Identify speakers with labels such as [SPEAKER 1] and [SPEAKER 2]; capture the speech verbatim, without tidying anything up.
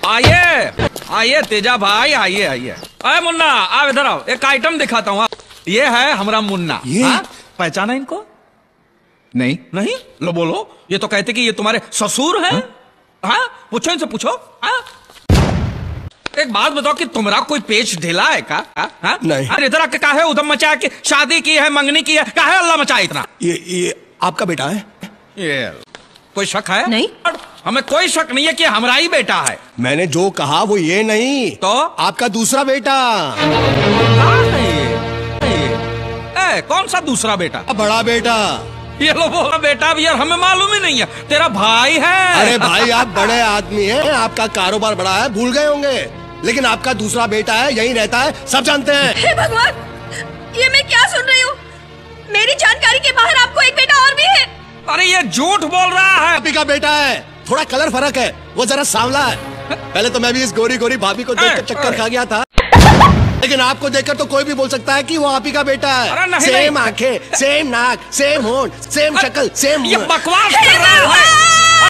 [SPEAKER 1] आइए आइए तेजा भाई, आइए आइए। अरे मुन्ना आप इधर आओ, एक आइटम दिखाता हूँ। ये है हमारा मुन्ना।
[SPEAKER 2] ये
[SPEAKER 1] हा? पहचाना इनको?
[SPEAKER 2] नहीं
[SPEAKER 1] नहीं? लो बोलो। ये तो कहते कि ये तुम्हारे ससुर हैं। हाँ? पूछो इनसे, पूछो। हाँ? एक बात बताओ कि तुम्हारा कोई पेच ढीला है का? हा?
[SPEAKER 2] नहीं।
[SPEAKER 1] अरे इधर आके काहे उधम मचाया कि शादी की है, मंगनी की है, काहे अल्लाह मचाया इतना?
[SPEAKER 2] ये ये आपका बेटा है?
[SPEAKER 1] ये कोई शक है?
[SPEAKER 3] नहीं।
[SPEAKER 1] हमें कोई शक नहीं है कि हमारा ही बेटा है।
[SPEAKER 2] मैंने जो कहा वो ये नहीं,
[SPEAKER 1] तो
[SPEAKER 2] आपका दूसरा बेटा।
[SPEAKER 1] हाँ, नहीं, नहीं। ए, कौन सा दूसरा बेटा?
[SPEAKER 2] बड़ा बेटा।
[SPEAKER 1] ये लो बोला बेटा भी यार, हमें मालूम ही नहीं है। तेरा भाई है।
[SPEAKER 2] अरे भाई आप बड़े आदमी हैं, आपका कारोबार बड़ा है, भूल गए होंगे। लेकिन आपका दूसरा बेटा है, यही रहता है, सब जानते हैं।
[SPEAKER 3] हे भगवान, ये मैं क्या सुन रही हूँ? मेरी जानकारी के बाहर आपको एक बेटा और भी है।
[SPEAKER 1] अरे ये झूठ बोल रहा है।
[SPEAKER 2] भाभी का बेटा है, थोड़ा कलर फर्क है, वो जरा सांवला है। पहले तो मैं भी इस गोरी गोरी भाभी को देखकर चक्कर खा गया था, लेकिन आपको देखकर तो कोई भी बोल सकता है कि वो आप ही का बेटा है। सेम आंखें, सेम नाक, सेम होंठ, सेम शक्ल, सेम।
[SPEAKER 1] ये बकवास कर रहा है।